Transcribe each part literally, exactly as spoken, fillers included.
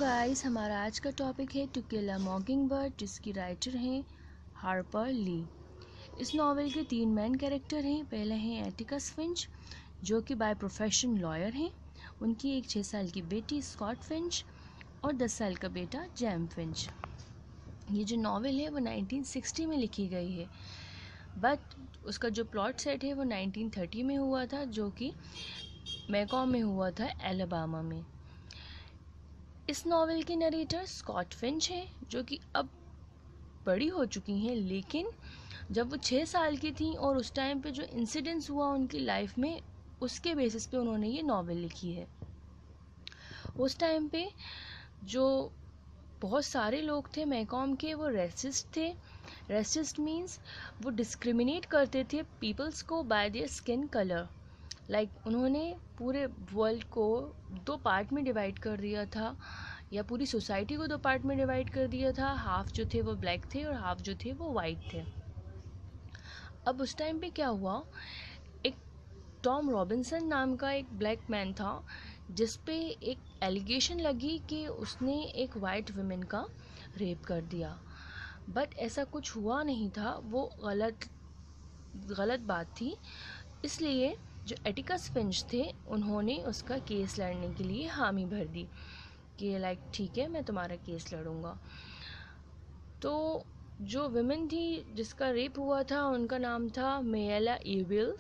Guys, हमारा आज का टॉपिक है टू किल अ मॉकिंगबर्ड, जिसकी राइटर हैं हार्पर ली। इस नावल के तीन मेन कैरेक्टर हैं। पहले हैं एटिकस फिंच, जो कि बाय प्रोफेशन लॉयर हैं। उनकी एक छः साल की बेटी स्कॉट फिंच और दस साल का बेटा जैम फिंच। ये जो नावल है वो नाइनटीन सिक्सटी में लिखी गई है, बट उसका जो प्लॉट सेट है वो नाइनटीन थर्टी में हुआ था, जो कि मैकॉम में हुआ था, एलाबामा में। इस नावल की नरेटर स्कॉट फिंच है, जो कि अब बड़ी हो चुकी हैं, लेकिन जब वो छः साल की थी और उस टाइम पे जो इंसिडेंट्स हुआ उनकी लाइफ में, उसके बेसिस पे उन्होंने ये नावल लिखी है। उस टाइम पे जो बहुत सारे लोग थे मैकॉम के, वो रेसिस्ट थे। रेसिस्ट मीन्स वो डिस्क्रिमिनेट करते थे पीपल्स को by their skin colour. Like like, उन्होंने पूरे वर्ल्ड को दो पार्ट में डिवाइड कर दिया था, या पूरी सोसाइटी को दो पार्ट में डिवाइड कर दिया था। हाफ जो थे वो ब्लैक थे और हाफ जो थे वो वाइट थे। अब उस टाइम पे क्या हुआ, एक टॉम रॉबिन्सन नाम का एक ब्लैक मैन था, जिस पे एक एलिगेशन लगी कि उसने एक वाइट वुमेन का रेप कर दिया। बट ऐसा कुछ हुआ नहीं था, वो गलत गलत बात थी। इसलिए जो एटिकस फिंच थे, उन्होंने उसका केस लड़ने के लिए हामी भर दी कि लाइक ठीक है, मैं तुम्हारा केस लड़ूंगा। तो जो विमेन थी जिसका रेप हुआ था, उनका नाम था मेयला एविल।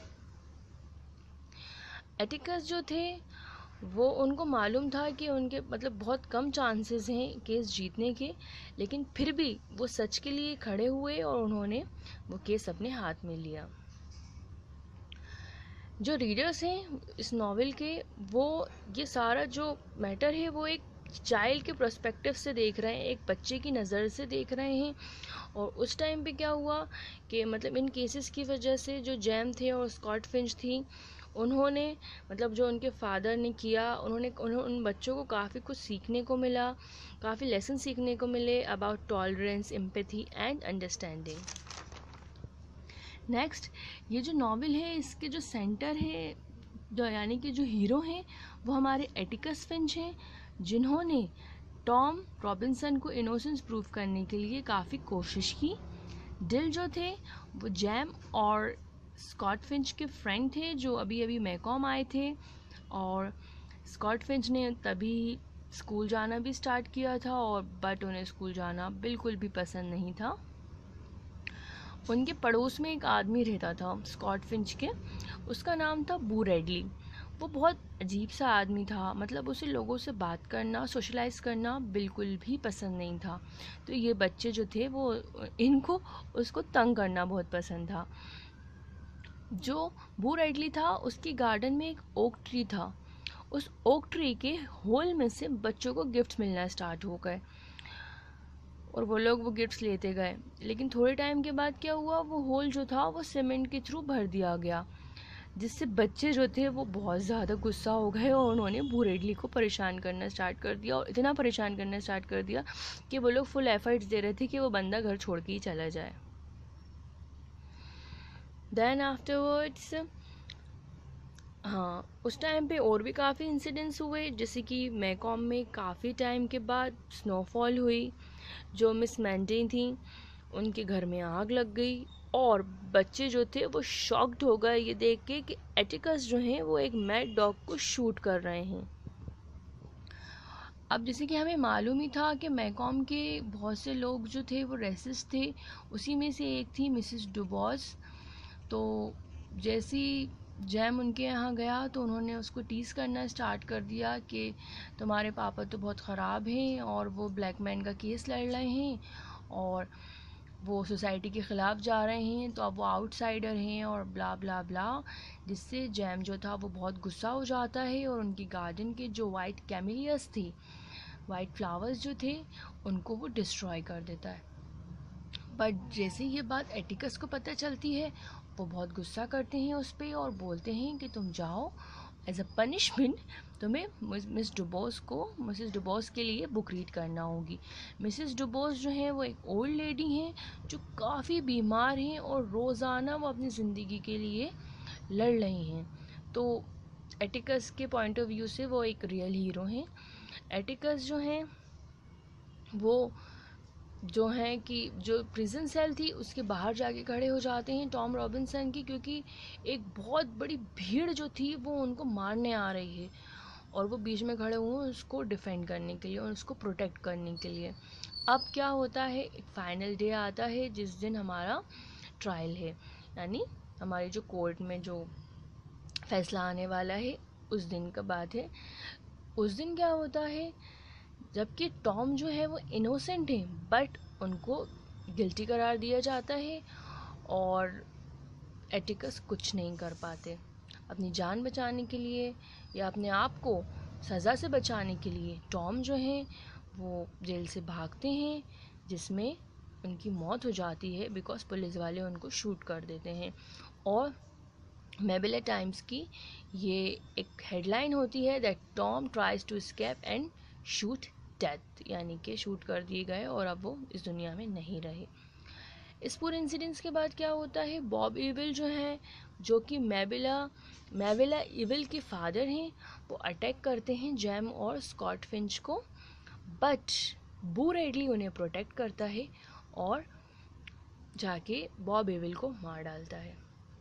एटिकस जो थे वो, उनको मालूम था कि उनके मतलब बहुत कम चांसेस हैं केस जीतने के, लेकिन फिर भी वो सच के लिए खड़े हुए और उन्होंने वो केस अपने हाथ में लिया। जो रीडर्स हैं इस नावल के, वो ये सारा जो मैटर है वो एक चाइल्ड के पर्सपेक्टिव से देख रहे हैं, एक बच्चे की नज़र से देख रहे हैं। और उस टाइम पे क्या हुआ कि मतलब इन केसेस की वजह से जो जैम थे और स्कॉट फिंच थी, उन्होंने मतलब जो उनके फादर ने किया, उन्होंने उन्होंने उन बच्चों को काफ़ी कुछ सीखने को मिला, काफ़ी लेसन सीखने को मिले about tolerance, empathy and understanding. Next, ये जो नावल है इसके जो सेंटर है, जो यानी कि जो हीरो हैं, वो हमारे एटिकस फिंच हैं, जिन्होंने टॉम रॉबिन्सन को इनोसेंस प्रूव करने के लिए काफ़ी कोशिश की। डिल जो थे वो जैम और स्कॉट फिंच के फ्रेंड थे, जो अभी अभी मैकॉम आए थे, और स्कॉट फिंच ने तभी स्कूल जाना भी स्टार्ट किया था, और बट उन्हें स्कूल जाना बिल्कुल भी पसंद नहीं था। उनके पड़ोस में एक आदमी रहता था स्कॉट फिंच के, उसका नाम था बू रेडली। वो बहुत अजीब सा आदमी था, मतलब उसे लोगों से बात करना, सोशलाइज करना बिल्कुल भी पसंद नहीं था। तो ये बच्चे जो थे वो, इनको उसको तंग करना बहुत पसंद था। जो बू रेडली था, उसकी गार्डन में एक ओक ट्री था। उस ओक ट्री के होल में से बच्चों को गिफ्ट मिलना स्टार्ट हो गए, और वो लोग वो गिफ्ट्स लेते गए। लेकिन थोड़े टाइम के बाद क्या हुआ, वो होल जो था वो सीमेंट के थ्रू भर दिया गया, जिससे बच्चे जो थे वो बहुत ज़्यादा गुस्सा हो गए और उन्होंने बू रेडली को परेशान करना स्टार्ट कर दिया। और इतना परेशान करना स्टार्ट कर दिया कि वो लोग फुल एफर्ट्स दे रहे थे कि वो बंदा घर छोड़ के ही चला जाए। देन आफ्टरवर्ड्स, हाँ, उस टाइम पे और भी काफ़ी इंसिडेंट्स हुए, जैसे कि मैकॉम में काफ़ी टाइम के बाद स्नोफॉल हुई। जो मिस मैंडी थी, उनके घर में आग लग गई, और बच्चे जो थे वो शॉक्ड हो गए ये देख के कि एटिकस जो हैं वो एक मैड डॉग को शूट कर रहे हैं। अब जैसे कि हमें मालूम ही था कि मैकॉम के बहुत से लोग जो थे वो रेसिस्ट थे, उसी में से एक थी मिसेस डुबॉस। तो जैसी जैम उनके यहाँ गया तो उन्होंने उसको टीज़ करना स्टार्ट कर दिया कि तुम्हारे पापा तो बहुत ख़राब हैं और वो ब्लैक मैन का केस लड़ रहे हैं, और वो सोसाइटी के ख़िलाफ़ जा रहे हैं, तो अब वो आउटसाइडर हैं और ब्ला ब्ला ब्ला। जिससे जैम जो था वो बहुत गुस्सा हो जाता है और उनकी गार्डन के जो वाइट कैमिलियस थी, वाइट फ्लावर्स जो थे, उनको वो डिस्ट्रॉय कर देता है। बट जैसे ये बात एटिकस को पता चलती है, वो बहुत गुस्सा करते हैं उस पर और बोलते हैं कि तुम जाओ, एज अ पनिशमेंट तुम्हें मिस डुबोस को मिसेस डुबोस के लिए बुक रीड करना होगी। मिसेस डुबोस जो है वो एक ओल्ड लेडी हैं, जो काफ़ी बीमार हैं और रोज़ाना वो अपनी ज़िंदगी के लिए लड़ रही हैं। तो एटिकस के पॉइंट ऑफ व्यू से वो एक रियल हीरो हैं। एटिकस जो हैं वो जो हैं कि जो प्रिजन सेल थी उसके बाहर जाके खड़े हो जाते हैं टॉम रॉबिन्सन की, क्योंकि एक बहुत बड़ी भीड़ जो थी वो उनको मारने आ रही है और वो बीच में खड़े हुए हैं उसको डिफेंड करने के लिए और उसको प्रोटेक्ट करने के लिए। अब क्या होता है, एक फाइनल डे आता है जिस दिन हमारा ट्रायल है, यानी हमारी जो कोर्ट में जो फैसला आने वाला है उस दिन का बात है। उस दिन क्या होता है, जबकि टॉम जो है वो इनोसेंट है बट उनको गिल्टी करार दिया जाता है और एटिकस कुछ नहीं कर पाते। अपनी जान बचाने के लिए या अपने आप को सज़ा से बचाने के लिए टॉम जो है वो जेल से भागते हैं, जिसमें उनकी मौत हो जाती है बिकॉज पुलिस वाले उनको शूट कर देते हैं। और मेबेले टाइम्स की ये एक हेडलाइन होती है that Tom tries to escape and shoot death, यानी कि शूट कर दिए गए और अब वो इस दुनिया में नहीं रहे। इस पूरे इंसिडेंट्स के बाद क्या होता है, बॉब इविल जो है, जो कि मेबेला मेबेला इविल के फादर हैं, वो अटैक करते हैं जैम और स्कॉट फिंच को, बट बू रेडली उन्हें प्रोटेक्ट करता है और जाके बॉब इविल को मार डालता है।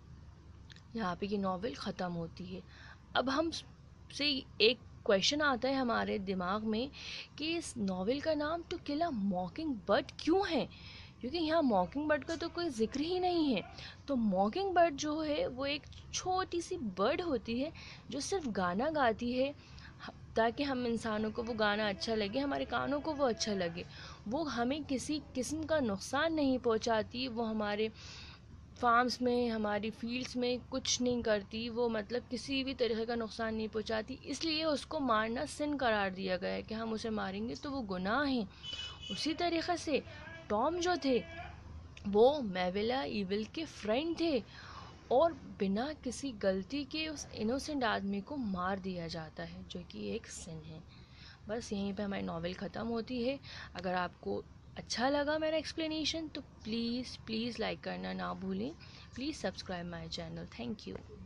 यहाँ पे ये नॉवेल ख़त्म होती है। अब हम से एक क्वेश्चन आता है हमारे दिमाग में कि इस नॉवेल का नाम टू किल अ मॉकिंग बर्ड क्यों है, क्योंकि यहाँ मॉकिंग बर्ड का तो कोई जिक्र ही नहीं है। तो मॉकिंग बर्ड जो है वो एक छोटी सी बर्ड होती है जो सिर्फ गाना गाती है ताकि हम इंसानों को वो गाना अच्छा लगे, हमारे कानों को वो अच्छा लगे। वो हमें किसी किस्म का नुकसान नहीं पहुँचाती, वो हमारे फार्म्स में हमारी फील्ड्स में कुछ नहीं करती, वो मतलब किसी भी तरह का नुकसान नहीं पहुंचाती, इसलिए उसको मारना सिन करार दिया गया है कि हम उसे मारेंगे तो वो गुनाह है। उसी तरीक़े से टॉम जो थे वो मेबेला इविल के फ्रेंड थे और बिना किसी गलती के उस इनोसेंट आदमी को मार दिया जाता है जो कि एक सिन है। बस यहीं पे हमारी नॉवेल ख़त्म होती है। अगर आपको अच्छा लगा मेरा एक्सप्लेनेशन तो प्लीज़ प्लीज़ लाइक करना ना भूलें। Please subscribe my channel. Thank you.